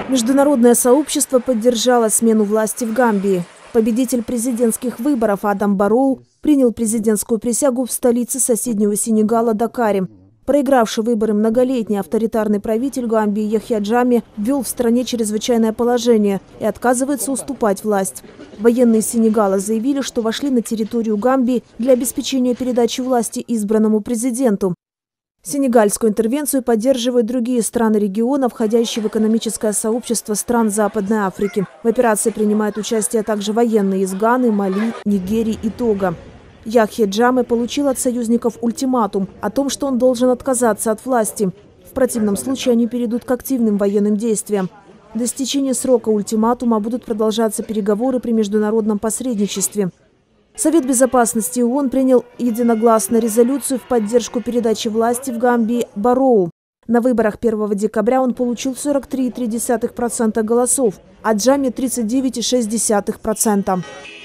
Международное сообщество поддержало смену власти в Гамбии. Победитель президентских выборов Адам Барроу принял президентскую присягу в столице соседнего Сенегала Дакаре. Проигравший выборы многолетний авторитарный правитель Гамбии Яхья Джамме ввел в стране чрезвычайное положение и отказывается уступать власть. Военные Сенегала заявили, что вошли на территорию Гамбии для обеспечения передачи власти избранному президенту. Сенегальскую интервенцию поддерживают другие страны региона, входящие в экономическое сообщество стран Западной Африки. В операции принимают участие также военные из Ганы, Мали, Нигерии и Того. Яхья Джамме получил от союзников ультиматум о том, что он должен отказаться от власти. В противном случае они перейдут к активным военным действиям. До истечения срока ультиматума будут продолжаться переговоры при международном посредничестве. Совет безопасности ООН принял единогласно резолюцию в поддержку передачи власти в Гамбии Барроу. На выборах 1 декабря он получил 43,3% голосов, а Джамме – 39,6%.